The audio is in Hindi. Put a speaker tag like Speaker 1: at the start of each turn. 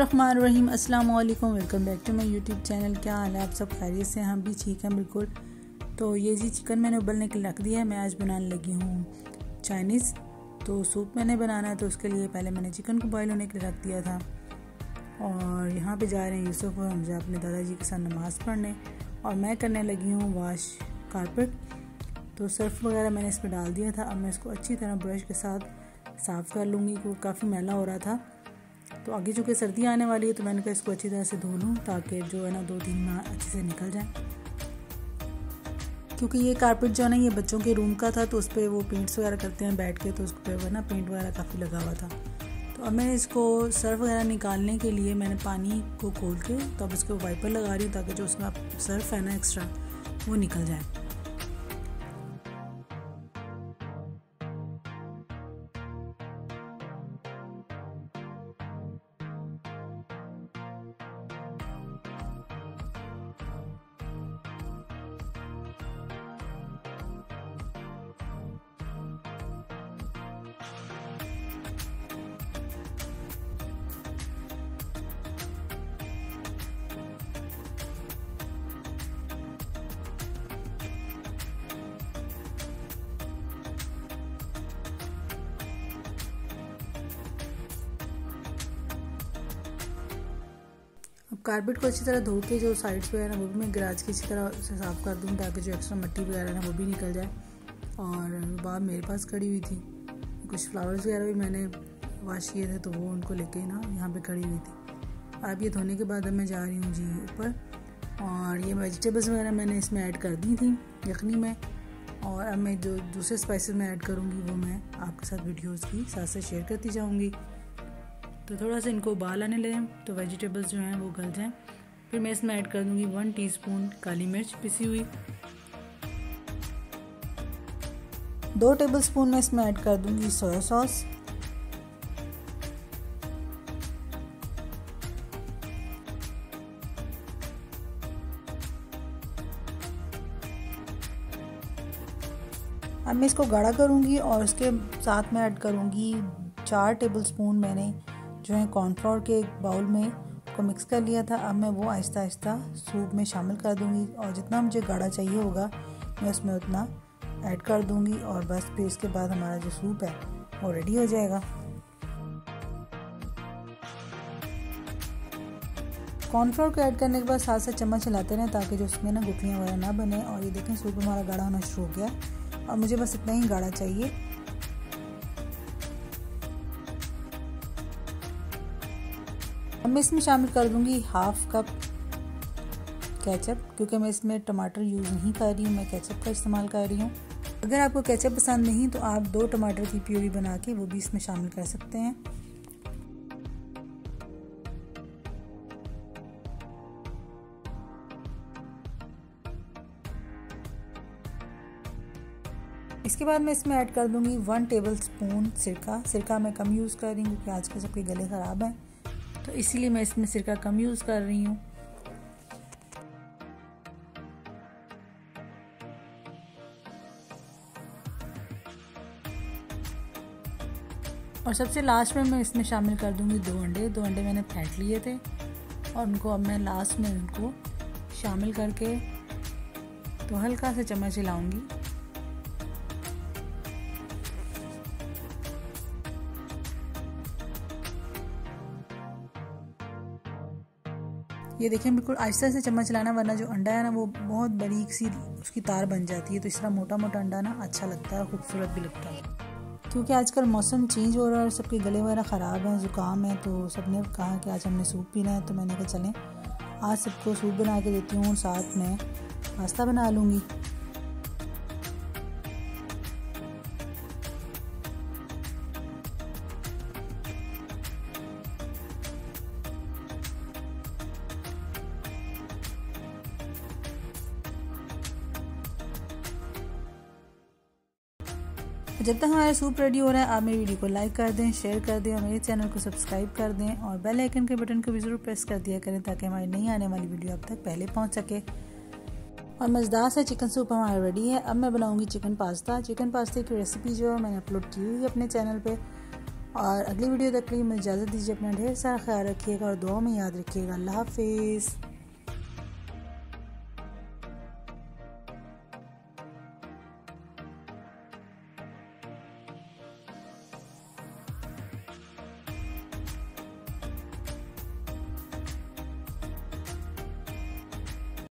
Speaker 1: बिस्मिल्लाहिर्रहमानिर्रहीम। अस्सलाम वालेकुम, welcome back to my YouTube channel. क्या हाल है? आप सब खैरियत से? हम भी ठीक हैं बिल्कुल। तो ये जी चिकन मैंने उबलने के लिए रख दिया है। मैं आज बनाने लगी हूँ चाइनीज़। तो सूप मैंने बनाना है, तो उसके लिए पहले मैंने चिकन को बॉयल होने के लिए रख दिया था। और यहाँ पे जा रहे हैं यूसुफ और हमजा अपने दादाजी के साथ नमाज़ पढ़ने, और मैं करने लगी हूँ वॉश कारपेट। तो सर्फ वगैरह मैंने इस पर डाल दिया था। अब मैं इसको अच्छी तरह ब्रश के साथ साफ़ कर लूँगी, क्योंकि काफ़ी मैला हो रहा था। तो आगे चूँकि सर्दी आने वाली है, तो मैंने कहा इसको अच्छी तरह से धो लूँ, ताकि जो है ना 2-3 माह अच्छे से निकल जाए। क्योंकि ये कारपेट जो है ना, ये बच्चों के रूम का था, तो उस पर वो पेंट्स वगैरह करते हैं बैठ के, तो उस पर ना पेंट वगैरह काफ़ी लगा हुआ था। तो अब मैंने इसको सर्फ वगैरह निकालने के लिए मैंने पानी को खोल के तो अब इसको वाइपर लगा रही हूँ, ताकि जो उसका सर्फ है ना एक्स्ट्रा वो निकल जाए। अब कारपेट को अच्छी तरह धो के जो साइड्स पे है ना, वो भी मैं गराज की अच्छी तरह से साफ़ कर दूँ, ताकि जो एक्स्ट्रा मिट्टी वगैरह है ना वो भी निकल जाए। और बाहर मेरे पास खड़ी हुई थी, कुछ फ्लावर्स वगैरह भी मैंने वॉश किए थे, तो वो उनको लेके ना यहाँ पे खड़ी हुई थी। अब ये धोने के बाद अब मैं जा रही हूँ जी ऊपर, और ये वेजिटेबल्स वगैरह मैंने इसमें ऐड कर दी थी यखनी में। और अब मैं जो दूसरे स्पाइसेस में ऐड करूँगी, वो मैं आपके साथ वीडियोज़ की साथ साथ शेयर करती जाऊँगी। तो थोड़ा सा इनको उबाल आने लें, तो वेजिटेबल्स जो हैं वो गल जाएं। फिर मैं इसमें ऐड कर दूंगी 1 टीस्पून काली मिर्च पिसी हुई, 2 टेबलस्पून मैं इसमें ऐड कर दूंगी सोया सॉस, अब मैं इसको गाढ़ा करूंगी। और इसके साथ में ऐड करूंगी 4 टेबलस्पून मैंने जो है कॉर्नफ्लोर के एक बाउल में को मिक्स कर लिया था। अब मैं वो आहिस्ता आहिस्ता सूप में शामिल कर दूंगी, और जितना मुझे गाढ़ा चाहिए होगा मैं उसमें उतना ऐड कर दूंगी। और बस फिर इसके बाद हमारा जो सूप है वो रेडी हो जाएगा। कॉर्नफ्लोर को ऐड करने के बाद साथ साथ चम्मच चलाते रहें, ताकि जो उसमें ना गुठलियाँ वगैरह ना बने। और ये देखें सूप हमारा गाढ़ा होना शुरू हो गया, और मुझे बस इतना ही गाढ़ा चाहिए। अब मैं इसमें शामिल कर दूंगी 1/2 कप केचप, क्योंकि मैं इसमें टमाटर यूज़ नहीं कर रही हूँ, मैं केचप का इस्तेमाल कर रही हूँ। अगर आपको केचप पसंद नहीं, तो आप 2 टमाटर की प्यूरी बना के वो भी इसमें शामिल कर सकते हैं। इसके बाद मैं इसमें ऐड कर दूंगी 1 टेबलस्पून सिरका मैं कम यूज़ कर रही हूँ, क्योंकि आजकल सबके गले ख़राब हैं, तो इसीलिए मैं इसमें सिरका कम यूज़ कर रही हूँ। और सबसे लास्ट में मैं इसमें शामिल कर दूंगी 2 अंडे मैंने फेंट लिए थे, और उनको अब मैं लास्ट में उनको शामिल करके तो हल्का सा चम्मच हिलाऊंगी। ये देखें, बिल्कुल आहिस्ता से चम्मच चलाना, वरना जो अंडा है ना वो बहुत बारीक सी उसकी तार बन जाती है। तो इस तरह मोटा मोटा अंडा ना अच्छा लगता है, खूबसूरत भी लगता है। क्योंकि आजकल मौसम चेंज हो रहा है और सबके गले वगैरह ख़राब हैं, ज़ुकाम है, तो सबने कहा कि आज हमने सूप पीना है। तो मैंने कहा चलें आज सबको सूप बना के देती हूँ, और साथ में पास्ता बना लूँगी। जब तक हमारा सूप रेडी हो रहा है, आप मेरी वीडियो को लाइक कर दें, शेयर कर दें, और मेरे चैनल को सब्सक्राइब कर दें, और बेल आइकन के बटन को भी ज़रूर प्रेस कर दिया करें, ताकि हमारी नई आने वाली वीडियो आप तक पहले पहुंच सके। और मज़ेदार सा चिकन सूप हमारा रेडी है। अब मैं बनाऊंगी चिकन पास्ता। चिकन पास्ते की रेसिपी जो है मैंने अपलोड की हुई है अपने चैनल पे, और अगली वीडियो तक के लिए मुझे इजाज़त दीजिए। अपना ढेर सारा ख्याल रखिएगा और दुआ में याद रखिएगा। अल्लाह हाफिज़।